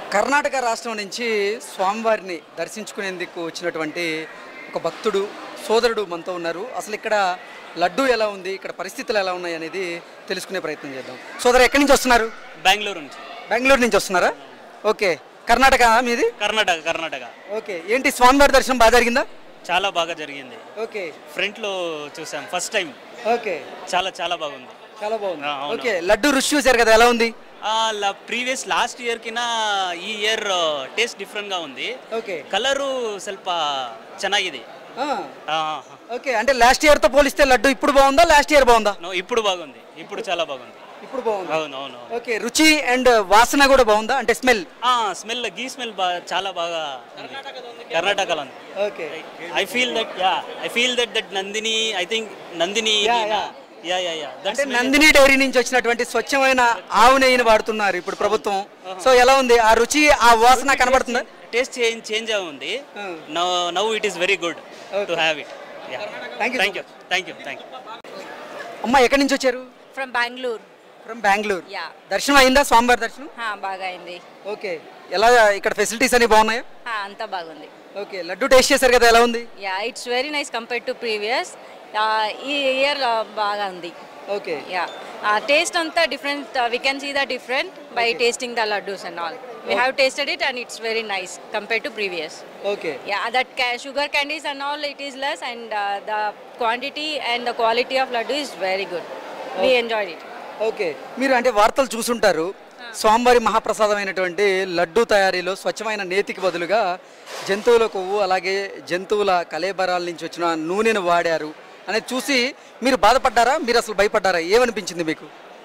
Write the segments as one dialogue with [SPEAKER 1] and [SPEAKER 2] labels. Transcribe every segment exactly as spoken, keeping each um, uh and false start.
[SPEAKER 1] కర్ణాటక రాష్ట్రం నుంచి స్వామివారిని దర్శించుకునేందుకు వచ్చినటువంటి ఒక భక్తుడు సోదరుడు మనతో ఉన్నారు. అసలు ఇక్కడ లడ్డు ఎలా ఉంది, ఇక్కడ పరిస్థితులు ఎలా ఉన్నాయి అనేది తెలుసుకునే ప్రయత్నం చేద్దాం. సోదరు ఎక్కడి నుంచి వస్తున్నారు?
[SPEAKER 2] బెంగళూరు నుంచి.
[SPEAKER 1] బెంగళూరు నుంచి వస్తున్నారా? ఓకే. కర్ణాటక మీది?
[SPEAKER 2] కర్ణాటక. కర్ణాటక.
[SPEAKER 1] ఓకే. ఏంటి స్వామివారి దర్శనం బాగా జరిగిందా?
[SPEAKER 2] చాలా బాగా జరిగింది.
[SPEAKER 1] ఓకే.
[SPEAKER 2] ఫ్రంట్ లో చూసాం ఫస్ట్ టైం.
[SPEAKER 1] ఓకే.
[SPEAKER 2] చాలా చాలా బాగుంది.
[SPEAKER 1] చాలా బాగుంది. ఓకే. లడ్డు రుచి చూసారు కదా, ఎలా ఉంది?
[SPEAKER 2] ప్రీవియస్ లాస్ట్ ఇయర్ కినా ఈ ఇయర్ టేస్ట్ డిఫరెంట్ గా ఉంది.
[SPEAKER 1] ఓకే.
[SPEAKER 2] కలరు ಸ್ವಲ್ಪ ಚೆನ್ನಾಗಿದೆ.
[SPEAKER 1] ఓకే. అంటే లాస్ట్ ఇయర్ తో పోలిస్తే లడ్డు ఇప్పుడు బాగుందా, లాస్ట్ ఇయర్ బాగుందా?
[SPEAKER 2] ఇప్పుడు బాగుంది. ఇప్పుడు చాలా బాగుంది.
[SPEAKER 1] ఇప్పుడు బాగుంది.
[SPEAKER 2] అవును అవును.
[SPEAKER 1] ఓకే. రుచి అండ్ వాసన కూడా బాగుందా? అంటే స్మెల్
[SPEAKER 2] స్మెల్ గీ స్మెల్ చాలా బాగా కర్ణాటకలో ఉంది.
[SPEAKER 1] Okay.
[SPEAKER 2] I feel that yeah I feel that that Nandini I think Nandini yeah yeah yeah
[SPEAKER 1] అంటే నందిని డైరీ నుంచి వచ్చినటువంటి స్వచ్ఛమైన ఆవు నెయ్యిని వాడుతున్నారు ఇప్పుడు ప్రభుత్వం. సో ఎలా ఉంది ఆ రుచి, ఆ వాసన కనబడుతుందా?
[SPEAKER 2] టేస్ట్ చేంజ్ చేంజ్ ఉంది. Now now it is very good to have it. Yeah thank you thank you thank you thank you.
[SPEAKER 1] అమ్మ ఎక్కడి నుంచి వచ్చారు?
[SPEAKER 3] ఫ్రమ్ బెంగళూరు.
[SPEAKER 1] ఫ్రమ్ బెంగళూరు. దర్శనం అయిందా? స్వామివారి దర్శనం
[SPEAKER 3] బాగా అయింది.
[SPEAKER 1] ఓకే. ఎలా ఇక్కడ ఫెసిలిటీస్ అన్ని బాగున్నాయా?
[SPEAKER 3] అంతా బాగుంది.
[SPEAKER 1] ఓకే. లడ్డు టేస్ట్ చేశారు కదా, ఎలా ఉంది?
[SPEAKER 3] Yeah it's very nice compared to previous. ఈ ఇయర్ బాగా ఉంది.
[SPEAKER 1] ఓకే.
[SPEAKER 3] యా టేస్ట్ అంతా different. We can see the different by tasting the laddoos and all. We have tasted it and it's very nice compared to previous.
[SPEAKER 1] Okay.
[SPEAKER 3] Yeah, that ca sugar candies and all it is less, and uh, the quantity and the quality of laddu is very good. Okay. We enjoyed it.
[SPEAKER 1] Okay. మీరు అంటే వార్తలు చూసుంటారు, స్వామివారి మహాప్రసాదమైనటువంటి లడ్డు తయారీలో స్వచ్ఛమైన నేతికి బదులుగా జంతువుల కొవ్వు అలాగే జంతువుల కలేబరాల నుంచి వచ్చిన నూనెను వాడారు అనేది చూసి మీరు బాధపడ్డారా, మీరు అసలు భయపడ్డారా, ఏమనిపించింది మీకు?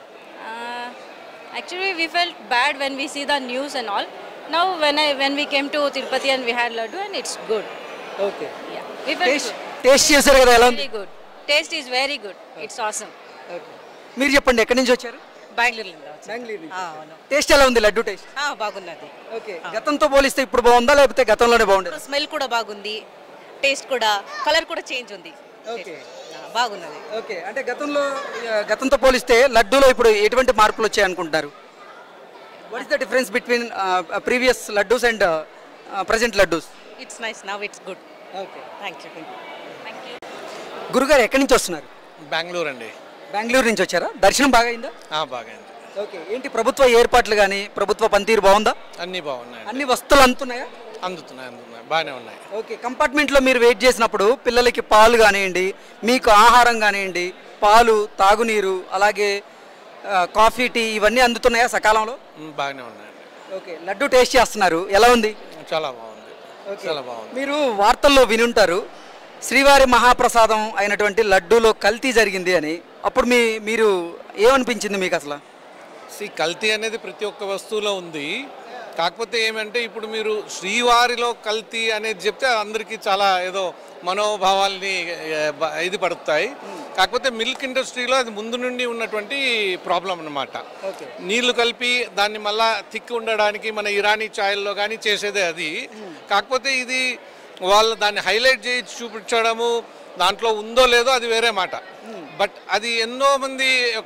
[SPEAKER 3] Actually, we felt bad when we see the news and all. Now, when I when we came to Tirupati and we had laddu and it's good.
[SPEAKER 1] Okay.
[SPEAKER 3] Yeah. We felt
[SPEAKER 1] taste taste చేశారు కదా, ఎలా ఉంది?
[SPEAKER 3] Very good. Taste is very good. It's awesome.
[SPEAKER 1] Okay. మీరు చెప్పండి ఎక్కడి నుంచి వచ్చారు?
[SPEAKER 4] బెంగళూరు నుంచి.
[SPEAKER 1] బెంగళూరు నుంచి. అవును. టేస్ట్ ఎలా ఉంది లడ్డు టేస్ట్?
[SPEAKER 4] ఆ బాగున్నది.
[SPEAKER 1] ఓకే. గతంతో పోలిస్తే ఇప్పుడు బాగుందా లేకపోతే గతంలోనే బాగుండేదా?
[SPEAKER 4] స్మెల్ కూడా బాగుంది, టేస్ట్ కూడా, కలర్ కూడా చేంజ్ ఉంది.
[SPEAKER 1] ఓకే.
[SPEAKER 4] బాగున్నది.
[SPEAKER 1] ఓకే. అంటే గతంలో గతంతో పోలిస్తే లడ్డూలో ఇప్పుడు ఎటువంటి మార్పులు వచ్చాయి అనుకుంటున్నారు? What is the difference between previous laddoos and present laddoos?
[SPEAKER 4] It's nice, now it's good.
[SPEAKER 1] Okay.
[SPEAKER 4] Thank you.
[SPEAKER 3] Thank you.
[SPEAKER 1] గురుగారు ఎక్కడి నుంచి వస్తున్నారు?
[SPEAKER 5] బెంగళూరు అండి.
[SPEAKER 1] బెంగళూరు నుంచి వచ్చారా? దర్శనం బాగా అయిందా?
[SPEAKER 5] బాగైంది.
[SPEAKER 1] ఓకే. ఏంటి ప్రభుత్వ ఏర్పాట్లు కానీ ప్రభుత్వ పనితీరు బాగుందా?
[SPEAKER 5] అన్నీ బాగున్నాయి.
[SPEAKER 1] అన్ని వస్తువులు అందుతున్నాయా?
[SPEAKER 5] అందుతున్నాయి అందుతున్నాయి బాగానే ఉన్నాయి.
[SPEAKER 1] ఓకే. కంపార్ట్మెంట్లో మీరు వెయిట్ చేసినప్పుడు పిల్లలకి పాలు కానివ్వండి, మీకు ఆహారం కానివ్వండి, పాలు, తాగునీరు, అలాగే కాఫీ, టీ ఇవన్నీ అందుతున్నాయా సకాలంలో?
[SPEAKER 5] బాగానే ఉన్నాయండి.
[SPEAKER 1] ఓకే. లడ్డు టేస్ట్ చేస్తున్నారు, ఎలా ఉంది?
[SPEAKER 5] చాలా బాగుంది. చాలా బాగుంది.
[SPEAKER 1] మీరు వార్తల్లో వినుంటారు శ్రీవారి మహాప్రసాదం అయినటువంటి లడ్డూలో కల్తీ జరిగింది అని. అప్పుడు మీ మీరు ఏమనిపించింది మీకు అసలు?
[SPEAKER 5] సి కల్తీ అనేది ప్రతి ఒక్క వస్తువులో ఉంది. కాకపోతే ఏమంటే ఇప్పుడు మీరు శ్రీవారిలో కల్తీ అనేది చెప్తే అందరికీ చాలా ఏదో మనోభావాల్ని ఇది పడుతాయి. కాకపోతే మిల్క్ ఇండస్ట్రీలో అది ముందు నుండి ఉన్నటువంటి ప్రాబ్లం అన్నమాట. నీళ్లు కలిపి దాన్ని మళ్ళా థిక్ ఉండడానికి మన ఇరానీ ఛాయల్లో కానీ చేసేదే అది. కాకపోతే ఇది వాళ్ళు దాన్ని హైలైట్ చేసి చూపించడము, దాంట్లో ఉందో లేదో అది వేరే మాట. బట్ అది ఎన్నో మంది ఒక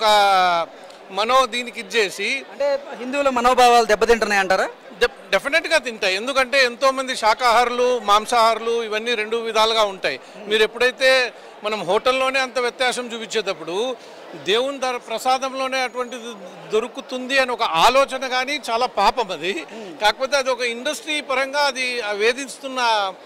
[SPEAKER 5] మనో దీనికి ఇచ్చేసి
[SPEAKER 1] అంటే హిందువుల మనోభావాలు దెబ్బతింటున్నాయి అంటారా?
[SPEAKER 5] డెఫినెట్గా తింటాయి. ఎందుకంటే ఎంతోమంది శాకాహారులు, మాంసాహారులు ఇవన్నీ రెండు విధాలుగా ఉంటాయి. మీరు ఎప్పుడైతే మనం హోటల్లోనే అంత వ్యత్యాసం చూపించేటప్పుడు దేవుని ధర ప్రసాదంలోనే అటువంటిది దొరుకుతుంది అని ఒక ఆలోచన కానీ చాలా పాపం అది. కాకపోతే అది ఒక ఇండస్ట్రీ పరంగా అది వేధిస్తున్న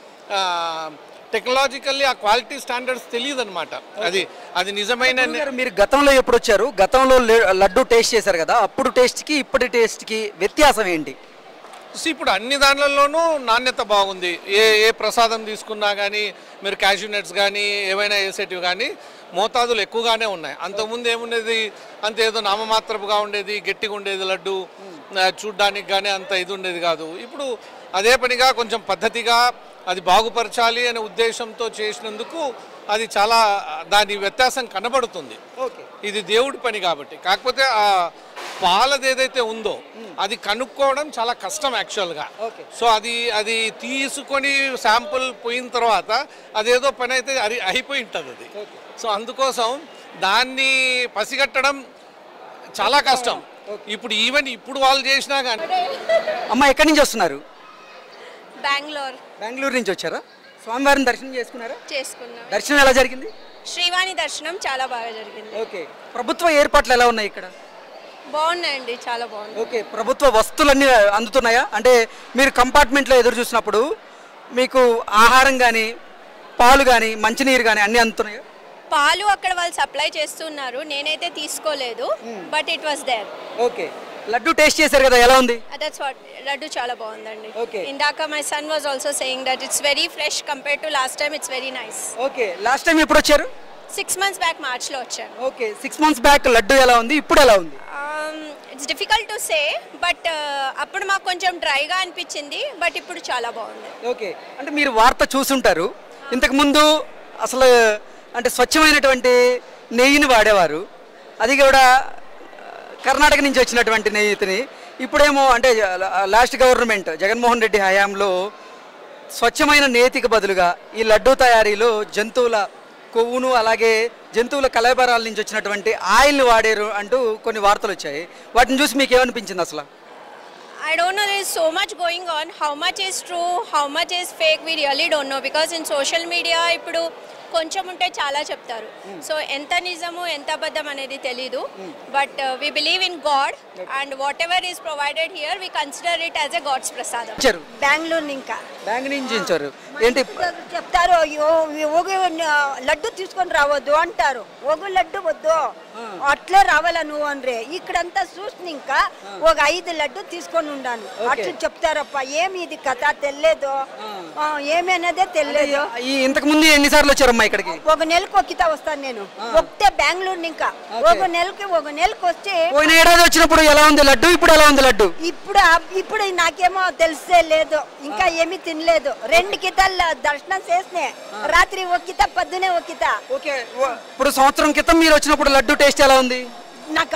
[SPEAKER 5] టెక్నాలజికల్లీ ఆ క్వాలిటీ స్టాండర్డ్స్ తెలియదు అనమాట. అది అది నిజమైన.
[SPEAKER 1] మీరు గతంలో ఎప్పుడు వచ్చారు? గతంలో లడ్డు టేస్ట్ చేశారు కదా, అప్పుడు టేస్ట్కి ఇప్పటి టేస్ట్కి వ్యత్యాసం ఏంటి?
[SPEAKER 5] ఇప్పుడు అన్ని దానిలోనూ నాణ్యత బాగుంది. ఏ ఏ ప్రసాదం తీసుకున్నా కానీ మీరు క్యాష్యూ నట్స్ కానీ ఏవైనా వేసేటివి కానీ మోతాదులు ఎక్కువగానే ఉన్నాయి. అంతకుముందు ఏముండేది, అంత ఏదో నామమాత్రపుగా ఉండేది, గట్టిగా ఉండేది లడ్డు, చూడ్డానికి కానీ అంత ఇది ఉండేది కాదు. ఇప్పుడు అదే పనిగా కొంచెం పద్ధతిగా అది బాగుపరచాలి అనే ఉద్దేశంతో చేసినందుకు అది చాలా దాని వ్యత్యాసం కనబడుతుంది. ఇది దేవుడి పని కాబట్టి. కాకపోతే ఆ పాలది ఏదైతే ఉందో అది కనుక్కోవడం చాలా కష్టం యాక్చువల్గా. సో అది అది తీసుకొని శాంపుల్ పోయిన తర్వాత అదేదో పని అయితే అది అయిపోయి ఉంటుంది అది. సో అందుకోసం దాన్ని పసిగట్టడం చాలా కష్టం. ఇప్పుడు ఈవెన్ ఇప్పుడు వాళ్ళు చేసినా కానీ.
[SPEAKER 1] అమ్మ ఎక్కడి నుంచి వస్తున్నారు?
[SPEAKER 4] బెంగళూరు
[SPEAKER 1] బెంగళూరు నుంచి వచ్చారా? స్వామివారిని దర్శనం చేసుకున్నారా?
[SPEAKER 4] చేసుకున్నాం.
[SPEAKER 1] దర్శనం ఎలా జరిగింది?
[SPEAKER 4] శ్రీవాణి దర్శనం చాలా బాగా జరిగింది.
[SPEAKER 1] ఓకే. ప్రభుత్వ ఏర్పాట్లు ఎలా ఉన్నాయి ఇక్కడ?
[SPEAKER 4] బాగున్నాయండి, చాలా బాగుంది.
[SPEAKER 1] ఓకే. ప్రభుత్వ వస్తువులన్నీ అందుతున్నాయా? అంటే మీరు కంపార్ట్మెంట్లో ఎదురు చూసినప్పుడు మీకు ఆహారం కానీ పాలు కానీ మంచినీరు కానీ అన్నీ అందుతున్నాయా?
[SPEAKER 4] పాలు అక్కడ వాళ్ళు సప్లై చేస్తున్నారు, నేనైతే తీసుకోలేదు, but it was there.
[SPEAKER 1] Okay. Laddu taste చేశారు కదా, ఎలా ఉంది?
[SPEAKER 4] That's what. లడ్డు చాలా బాగుందండి.
[SPEAKER 1] Okay.
[SPEAKER 4] ఇందాక my son was also saying that it's very fresh compare to last time. It's very nice.
[SPEAKER 1] Okay. Last time ఎప్పుడు వచ్చారు?
[SPEAKER 4] సిక్స్ మంత్స్ బ్యాక్ మార్చ్లో వచ్చాను.
[SPEAKER 1] Okay. Six months back laddu ఎలా ఉంది, ఇప్పుడు ఎలా ఉంది?
[SPEAKER 4] It's difficult to say, but అప్పుడు మాకు కొంచెం డ్రైగా అనిపించింది, బట్ ఇప్పుడు చాలా బాగుంది.
[SPEAKER 1] ఓకే. అంటే మీరు వార్త చూసుంటారు, ఇంతకుముందు అసలు అంటే స్వచ్ఛమైనటువంటి నెయ్యిని వాడేవారు, అది కూడా కర్ణాటక నుంచి వచ్చినటువంటి నెయ్యిని. ఇప్పుడేమో అంటే లాస్ట్ గవర్నమెంట్ జగన్మోహన్ రెడ్డి హయాంలో స్వచ్ఛమైన నేతికి బదులుగా ఈ లడ్డూ తయారీలో జంతువుల కొవ్వును అలాగే జంతువుల కళేబరాల నుంచి వచ్చినటువంటి ఆయిల్ని వాడారు అంటూ కొన్ని వార్తలు వచ్చాయి. వాటిని చూసి మీకు ఏమనిపించింది అసలు?
[SPEAKER 4] I don't know, there is so much going on. How much is true, how much is fake, we really don't know, because in social media ఇప్పుడు కొంచెం ఉంటే చాలా చెప్తారు. సో ఎంత నిజము ఎంత అబద్ధం అనేది తెలీదు, but we believe in god and whatever is provided here we consider it as a god's prasadam.
[SPEAKER 6] Bengaluru ఇంకా
[SPEAKER 1] బ్యాంక్ నుంచి ఇచ్చారు ఏంటి
[SPEAKER 6] చెప్తారు, ఒగు లడ్డు తీసుకొని రావద్దు అంటారు, ఒగు లడ్డు వద్దు అట్లే రావాలా నువ్వు అంటే ఇక్కడంతా చూసిన ఇంకా ఒక ఐదు లడ్డు తీసుకొని ఉన్నాను అట్లా చెప్తారప్ప. ఏమి ఇది కథ తెలియదు, ఏమి అనేదే తెలియదు.
[SPEAKER 1] ఇంతకు ముందు ఎన్నిసార్లు వచ్చారమ్మా ఇక్కడికి?
[SPEAKER 6] ఒక నెలకు ఒక్కితా వస్తాను నేను, ఒకటే బెంగళూరు ఇంకా ఒక నెలకి ఒక నెలకు వచ్చి.
[SPEAKER 1] పోయిన ఏడాది వచ్చినప్పుడు ఎలా ఉంది లడ్డు, ఇప్పుడు ఎలా ఉంది లడ్డు?
[SPEAKER 6] ఇప్పుడు ఇప్పుడు నాకేమో తెలిసే లేదు, ఇంకా ఏమీ తినలేదు. రెండు కితాలు దర్శనం చేసినే, రాత్రి ఒక కిత పొద్దునే ఒక కిత.
[SPEAKER 1] ఓకే. ఇప్పుడు సంవత్సరం క్రితం మీరు వచ్చినప్పుడు లడ్డు టేస్ట్ ఎలా ఉంది?
[SPEAKER 6] నాకు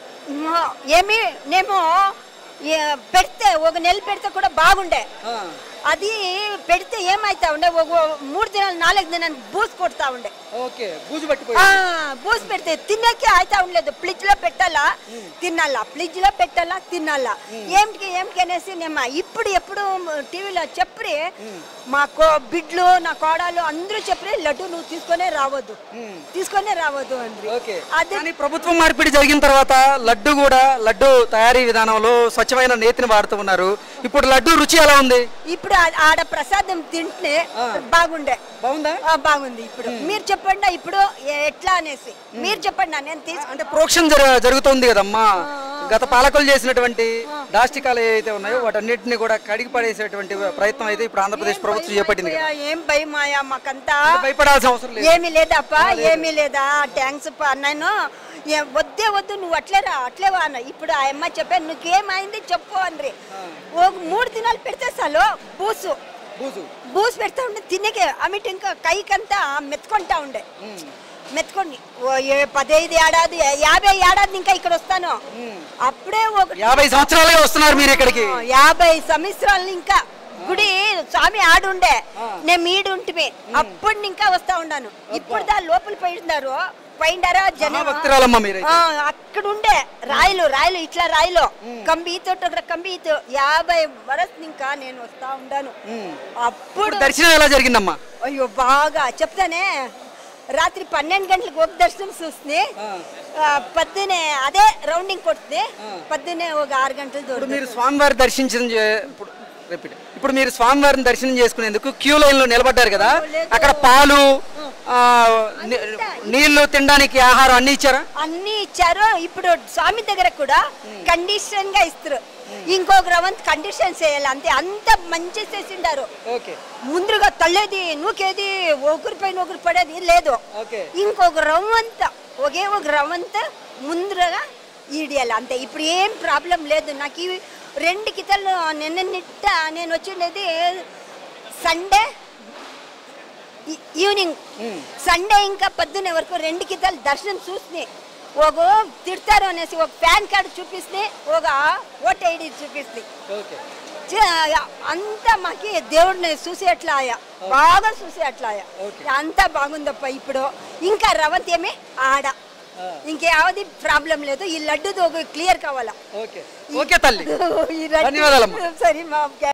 [SPEAKER 6] ఏమి నేమో పెడితే ఒక నెల పెడితే కూడా బాగుండే, అది పెడితే ఏమైతా ఉండే ఒక మూడు దినాలు నాలుగు దినాలు బూజు కొడతా ఉండే.
[SPEAKER 1] ఓకే. బూజు పట్టిపోయి
[SPEAKER 6] బూజు పెడితే తినకే అయితా ఉండలేదు. ఫ్రిడ్జ్ లో పెట్టాలా తినాలా, ఫ్రిడ్జ్ లో పెట్టాలా తినాలా, ఏమిటి ఏమిటి అనేసి నేను ఇప్పుడు ఎప్పుడు టీవీలో చెప్పి మా కో బిడ్లు నా కోడలు అందరూ చెప్పి లడ్డు నువ్వు తీసుకొనే రావద్దు తీసుకొనే రావద్దు అండి.
[SPEAKER 1] అది ప్రభుత్వం మార్పిడి జరిగిన తర్వాత లడ్డు కూడా లడ్డు తయారీ విధానంలో స్వచ్ఛమైన నేతిని వాడుతూ ఉన్నారు. ఇప్పుడు లడ్డు రుచి ఎలా ఉంది?
[SPEAKER 6] ఇప్పుడు ఆడ ప్రసాదం తింటే బాగుండే.
[SPEAKER 1] బాగుందా?
[SPEAKER 6] బాగుంది. ఇప్పుడు మీరు చెప్పండి, ఇప్పుడు ఎట్లా అనేసి మీరు చెప్పండి. నేను తీసుకు
[SPEAKER 1] అంటే ప్రోక్షణ జరుగుతుంది కదమ్మా, గత పాలకులు చేసినటువంటి దాష్టికాలు ఏవైతే ఉన్నాయో వాటన్నిటిని కూడా కడిగి పడేసేటువంటి ప్రయత్నం అయితే ఇప్పుడు ఆంధ్రప్రదేశ్ ప్రభుత్వం చేపట్టింది.
[SPEAKER 6] ఏం భయమాయా మాకంతా,
[SPEAKER 1] భయపడాల్సిన అవసరం లేదు.
[SPEAKER 6] ఏమీ లేదప్ప, ఏమీ లేదా. థ్యాంక్స్ నేను వద్దే వద్దు నువ్వు అట్లే రా అట్లే వా అన్న. ఇప్పుడు ఆ అమ్మ చెప్పాను నువ్వేమైంది చెప్పు అని. ఒక మూడు దినాలు పెడితే చాలు బూసు బూసు పెడతా ఉండే తినకే అమిటి ఇంకా కైకంతా మెత్తుకుంటా ఉండే. మెత్తుకొని పదహైదు ఏడాది యాభై ఏడాది ఇంకా ఇక్కడ వస్తాను. అప్పుడే ఒక
[SPEAKER 1] యాభై సంవత్సరాలుగా వస్తున్నారు మీరు ఇక్కడికి.
[SPEAKER 6] యాభై సంవత్సరాలు ఇంకా గుడి స్వామి ఆడుండే, నేను మీడుంటిమి అప్పుడు ఇంకా వస్తా ఉన్నాను. ఇప్పుడు దా లోపల పోయినారు పోయిండారా జనం అక్కడ ఉండే రాయలు రాయలు ఇట్లా రాయలు కంబీతో కంబీతో యాభై వరస్ ఇంకా నేను వస్తా ఉండాను. అప్పుడు
[SPEAKER 1] దర్శనం ఎలా జరిగిందమ్మా?
[SPEAKER 6] అయ్యో బాగా చెప్తానే, రాత్రి పన్నెండు గంటలకు ఒక దర్శనం చూస్తే పొద్దునే అదే రౌండింగ్ కొడుతుంది, పొద్దునే ఒక ఆరు గంటలు దూరం.
[SPEAKER 1] మీరు స్వామివారి దర్శించడం ఇప్పుడు మీరు స్వామివారిని దర్శనం చేసుకునేందుకు క్యూ లైన్ లో నిలబడ్డారు కదా, అక్కడ పాలు నీళ్లు తినడానికి ఆహారం అన్ని ఇచ్చారా?
[SPEAKER 6] అన్ని ఇచ్చారు. ఇప్పుడు స్వామి దగ్గర కూడా కండిషన్ గా ఇస్తారు, ఇంకొక రవంత్ కండిషన్ చేయాలి అంతే. అంత మంచి చేసిండారు. ముందుగా తల్లేది నూకేది ఒకరి పైన ఒకరు పడేది లేదు. ఇంకొక రవంత ఒకే ఒక రవంత ముందుగా ఈడియాలి అంతే. ఇప్పుడు ఏం ప్రాబ్లం లేదు నాకు. ఇవి రెండు కితలు నిన్న నిట్ట నేను వచ్చిండేది సండే ఈవినింగ్, సండే ఇంకా పొద్దునే వరకు రెండు కితలు దర్శనం చూసి ఒక తిడతారు అనేసి ఒక ప్యాన్ కార్డు చూపిస్తే ఒక ఓటర్ ఐడి చూపిస్తే అంతా మాకి దేవుడిని చూసి అట్లా ఆయా బాగా చూసి అట్లా ఆయా అంతా బాగుందప్ప. ఇప్పుడు ఇంకా రవంత్ ఏమి ఆడ ఇంకేది ప్రాబ్లం లేదు ఈ లడ్డు క్లియర్ కావాలా
[SPEAKER 1] ఓకే ఓకే తల్లి
[SPEAKER 6] ఈ లడ్డు
[SPEAKER 1] ధన్యవాదాలమ్మా.
[SPEAKER 6] సరే మా